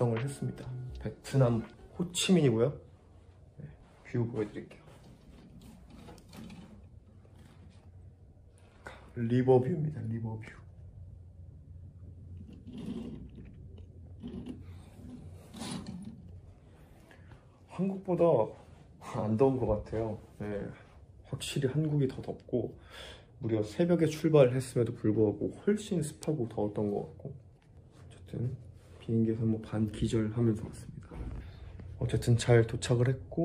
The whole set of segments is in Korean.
달성을 했습니다. 베트남 호치민이고요. 네, 뷰 보여드릴게요. 리버뷰입니다. 리버뷰. 한국보다 안 더운 것 같아요. 네, 확실히 한국이 더 덥고 우리가 새벽에 출발했음에도 불구하고 훨씬 습하고 더웠던 것 같고, 어쨌든 비행기에서 뭐 반 기절하면서 왔습니다. 어쨌든 잘 도착을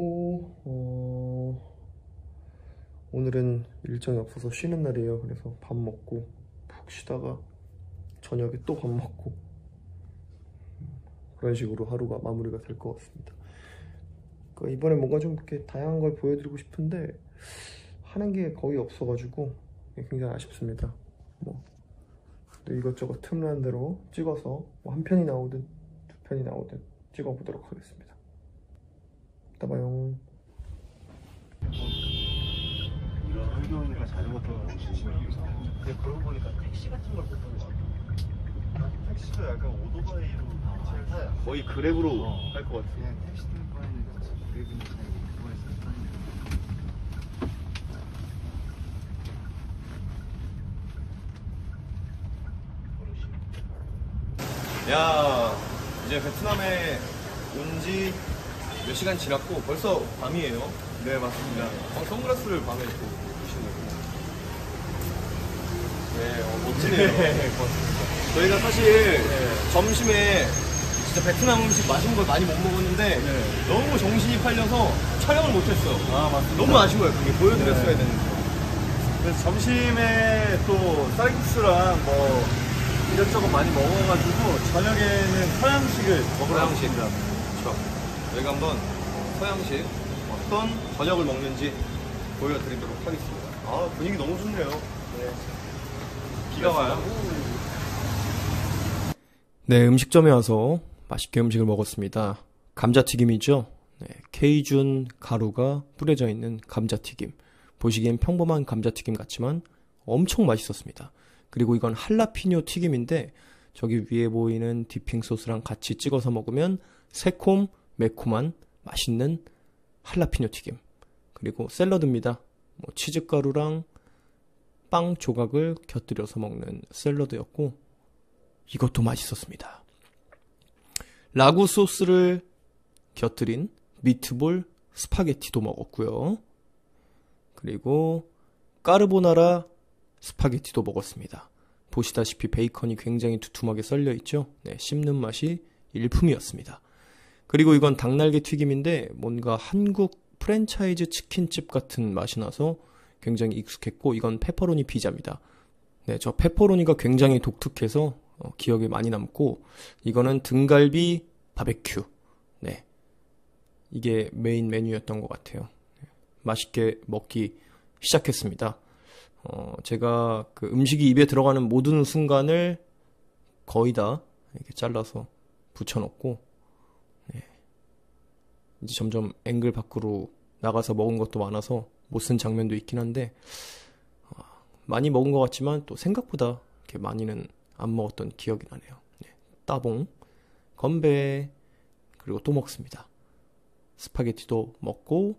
했고 오늘은 일정이 없어서 쉬는 날이에요. 그래서 밥 먹고 푹 쉬다가 저녁에 또 밥 먹고 그런 식으로 하루가 마무리가 될 것 같습니다. 그러니까 이번에 뭔가 좀 이렇게 다양한 걸 보여드리고 싶은데 하는 게 거의 없어가지고 굉장히 아쉽습니다. 뭐 이것저것 틈나는 대로 찍어서 뭐 한 편이 나오든 두 편이 나오든 찍어보도록 하겠습니다. 이따 봐요. 이런 환경이니까 자전거 타고 조심해야겠어. 근데 그러고 보니까 택시 같은 걸 못 타는 것 같아. 택시도 약간 오토바이로 잘 타요. 거의 그랩으로 할 것 같아요. 그냥 택시 탈 바에는 그랩이나 오토바이에서 타는 게. 야, 이제 베트남에 온 지 몇 시간 지났고 벌써 밤이에요. 네, 맞습니다. 선글라스를 밤에 또 보시네요. 네, 멋지네요. 저희가 사실 점심에 진짜 베트남 음식 맛있는 걸 많이 못 먹었는데 너무 정신이 팔려서 촬영을 못했어요. 아, 맞습니다. 너무 아쉬운 거예요. 그게 보여드렸어야 되는데. 그래서 점심에 또 쌀국수랑 뭐 이것저것 많이 먹어가지고 저녁에는 서양식을 먹으러 서양식. 왔습니다. 그렇죠. 저희가 한번 서양식 어떤 저녁을 먹는지 보여드리도록 하겠습니다. 아, 분위기 너무 좋네요. 네. 비가 와요. 네, 음식점에 와서 맛있게 음식을 먹었습니다. 감자튀김이죠. 네, 케이준 가루가 뿌려져 있는 감자튀김. 보시기엔 평범한 감자튀김 같지만 엄청 맛있었습니다. 그리고 이건 할라피뇨 튀김인데 저기 위에 보이는 디핑 소스랑 같이 찍어서 먹으면 새콤 매콤한 맛있는 할라피뇨 튀김. 그리고 샐러드입니다. 뭐 치즈가루랑 빵 조각을 곁들여서 먹는 샐러드였고 이것도 맛있었습니다. 라구 소스를 곁들인 미트볼 스파게티도 먹었고요. 그리고 까르보나라 스파게티도 먹었습니다. 보시다시피 베이컨이 굉장히 두툼하게 썰려 있죠. 네, 씹는 맛이 일품이었습니다. 그리고 이건 닭날개 튀김인데 뭔가 한국 프랜차이즈 치킨집 같은 맛이 나서 굉장히 익숙했고, 이건 페퍼로니 피자입니다. 네, 저 페퍼로니가 굉장히 독특해서 기억에 많이 남고, 이거는 등갈비 바베큐. 네, 이게 메인 메뉴였던 것 같아요. 맛있게 먹기 시작했습니다. 제가 그 음식이 입에 들어가는 모든 순간을 거의 다 이렇게 잘라서 붙여놓고, 네, 이제 점점 앵글 밖으로 나가서 먹은 것도 많아서 못 쓴 장면도 있긴 한데, 많이 먹은 것 같지만 또 생각보다 이렇게 많이는 안 먹었던 기억이 나네요. 네, 따봉, 건배, 그리고 또 먹습니다. 스파게티도 먹고,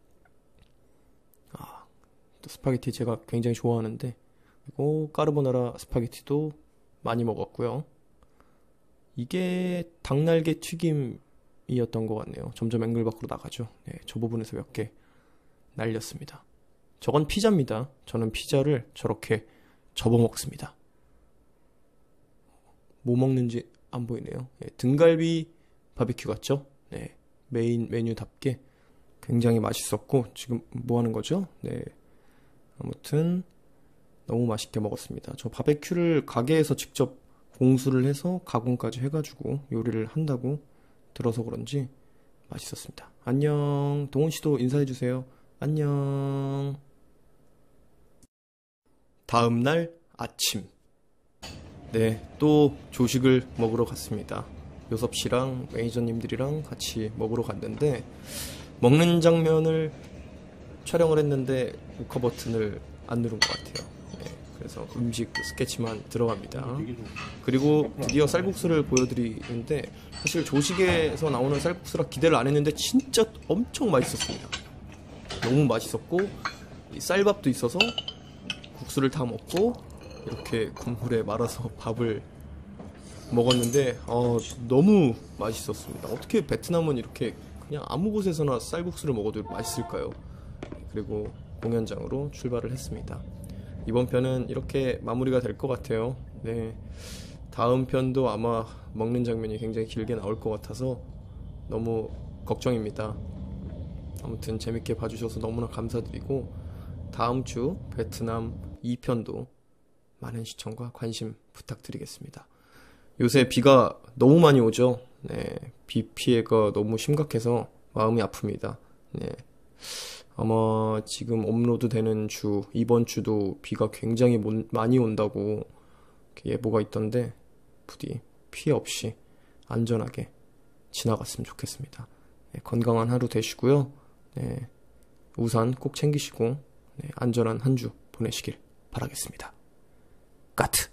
또 스파게티 제가 굉장히 좋아하는데, 그리고 까르보나라 스파게티도 많이 먹었고요. 이게 닭날개 튀김이었던 것 같네요. 점점 앵글 밖으로 나가죠. 네, 저 부분에서 몇 개 날렸습니다. 저건 피자입니다. 저는 피자를 저렇게 접어 먹습니다. 뭐 먹는지 안 보이네요. 네, 등갈비 바비큐 같죠? 네, 메인 메뉴답게 굉장히 맛있었고, 지금 뭐 하는 거죠? 네, 아무튼 너무 맛있게 먹었습니다. 저 바베큐를 가게에서 직접 공수를 해서 가공까지 해가지고 요리를 한다고 들어서 그런지 맛있었습니다. 안녕. 동훈씨도 인사해주세요. 안녕. 다음날 아침, 네, 또 조식을 먹으러 갔습니다. 요섭씨랑 매니저님들이랑 같이 먹으러 갔는데, 먹는 장면을 촬영을 했는데 녹화 버튼을 안 누른 것 같아요. 네, 그래서 음식 스케치만 들어갑니다. 그리고 드디어 쌀국수를 보여드리는데 사실 조식에서 나오는 쌀국수라 기대를 안 했는데 진짜 엄청 맛있었습니다. 너무 맛있었고 이 쌀밥도 있어서 국수를 다 먹고 이렇게 국물에 말아서 밥을 먹었는데 너무 맛있었습니다. 어떻게 베트남은 이렇게 그냥 아무 곳에서나 쌀국수를 먹어도 맛있을까요? 그리고 공연장으로 출발을 했습니다. 이번 편은 이렇게 마무리가 될 것 같아요. 네, 다음 편도 아마 먹는 장면이 굉장히 길게 나올 것 같아서 너무 걱정입니다. 아무튼 재밌게 봐주셔서 너무나 감사드리고 다음 주 베트남 2편도 많은 시청과 관심 부탁드리겠습니다. 요새 비가 너무 많이 오죠. 네, 비 피해가 너무 심각해서 마음이 아픕니다. 네, 아마 지금 업로드 되는 주, 이번 주도 비가 굉장히 많이 온다고 예보가 있던데 부디 피해 없이 안전하게 지나갔으면 좋겠습니다. 네, 건강한 하루 되시고요. 네, 우산 꼭 챙기시고 네, 안전한 한 주 보내시길 바라겠습니다. 까트!